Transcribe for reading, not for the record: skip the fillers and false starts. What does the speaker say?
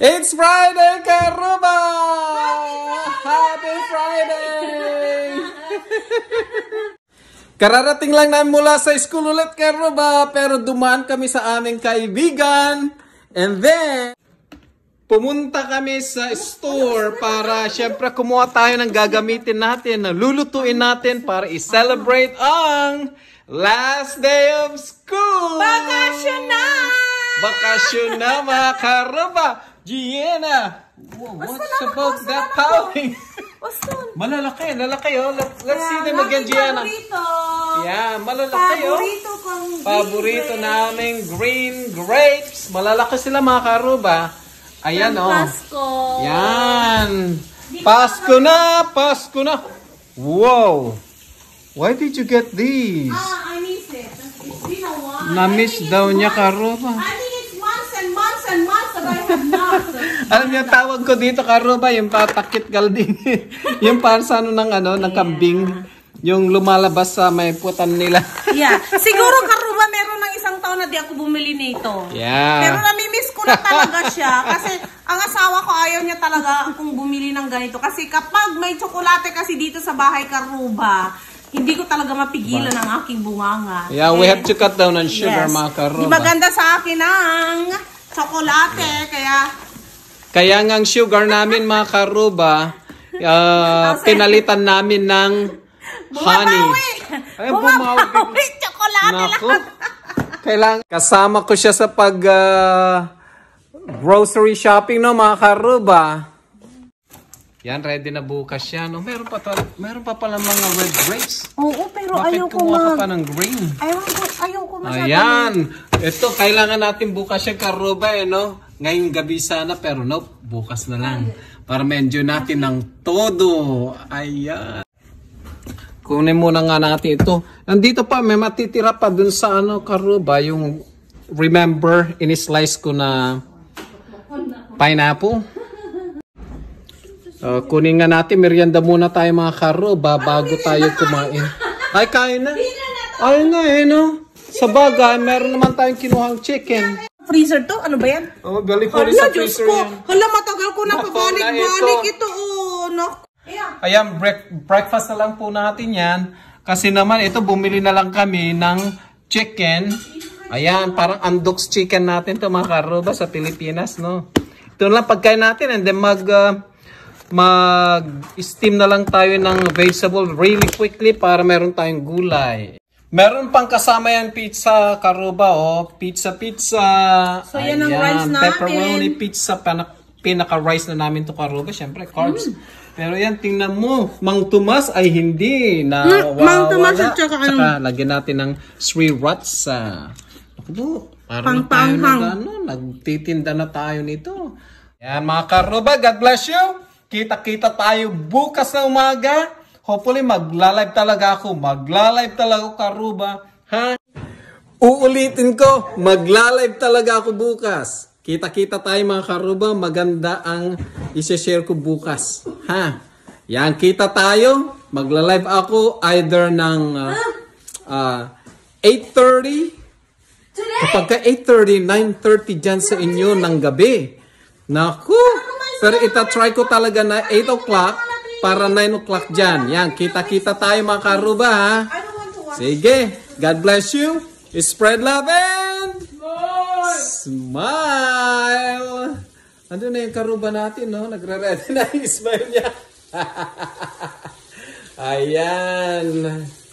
It's Friday, Karuba! Happy Friday! Kararating lang namin mula sa school ulit, Karuba, pero dumaan kami sa aming kaibigan. And then, pumunta kami sa store para syempre kumuha tayo ng gagamitin natin, na lulutuin natin para i-celebrate ang last day of school! Bakasyon na! Bakasyon na, mga Karuba! Gianna! What's about that pouting? Malalaki, lalaki oh. Let's see them again, Gianna. Yeah, malalaki oh. Paborito naming green grapes. Malalaki sila, mga Karuba. Ayan oh. Pasko. Yan. Pasko na, Pasko na. Wow. Why did you get these? I miss it. It's been a while. Na-miss daw niya, Karuba. I think it's months and months and months that I have not. Alam niyo, tawag ko dito, Karuba, yung patakit galding. Yung para sa ano ng kambing. Yung lumalabas sa may putan nila. Yeah. Siguro, Karuba, meron ng isang taon na di ako bumili nito. Yeah. Pero nami-miss ko na talaga siya. Kasi ang asawa ko ayaw niya talaga kung bumili ng ganito. Kasi kapag may tsokolate kasi dito sa bahay, Karuba, hindi ko talaga mapigilan ang aking bunganga. Yeah, we have to cut down on sugar, yes. mga Karuba. Di maganda sa akin ang tsokolate, Kaya nga ang sugar namin, mga Karuba, pinalitan namin ng honey. Ay, bumawi. Tsokolate lang. Kailangan kasama ko siya sa pag grocery shopping, no, mga Karuba. Yan, ready na bukas siya, no? Meron pa pala mga red grapes. Oo, pero bakit ayoko kumuha ka pa ng green? Ayoko masyado. Ayan. Ito, kailangan natin bukas siya, Karuba, no? Ngayong gabi sana, pero nope, bukas na lang. Para ma-enjoy natin ng todo. Ayan. Kunin muna nga natin ito. Nandito pa, may matitira pa dun sa Karuba, yung remember, in-slice ko na pineapple. Kunin nga natin, merienda muna tayo, mga Karuba, bago tayo kumain. Ay, kain na. Ay na no? Sa bagay, meron naman tayong kinuhang chicken. Freezer to? Ano ba yan? Oh, balik ko rin sa freezer yan. Hala, matagal ko na pabalik-balik ito. Ayan, breakfast na lang po natin yan. Kasi naman, ito, bumili na lang kami ng chicken. Ayan, parang Andox chicken natin to, mga Karuba, sa Pilipinas, no? Ito lang pagkain natin, and then mag-steam na lang tayo ng vegetable really quickly para meron tayong gulay. Meron pang kasama yan pizza, Karuba, oh. Pizza. So, yan ang rice natin. Pepperoni pizza, pinaka-rice na namin to, Karuba. Siyempre, carbs. Pero yan, tingnan mo, Mang Tomas ay hindi na Mang Tomas at saka lagyan natin ng sriracha. Parang tayo nagtitinda na tayo nito. Yan, mga Karuba, God bless you. Kita-kita tayo bukas na umaga. Hopefully, magla-live talaga ako. Magla-live talaga ako, Karuba. Ha? Uulitin ko, magla-live talaga ako bukas. Kita-kita tayo, mga Karuba. Maganda ang isi-share ko bukas. Ha? Yan, kita tayo. Magla-live ako either ng 8:30. Kapag ka 8:30, 9:30 dyan sa inyo ng gabi. Naku! Pero itatry ko talaga na 8 o'clock para 9 o'clock dyan. Yan, kita-kita tayo, mga Karuba, ha? Sige, God bless you. Spread love and smile. Ano na yung Karuba natin, no? Nagre-ready na yung smile niya. Ayan.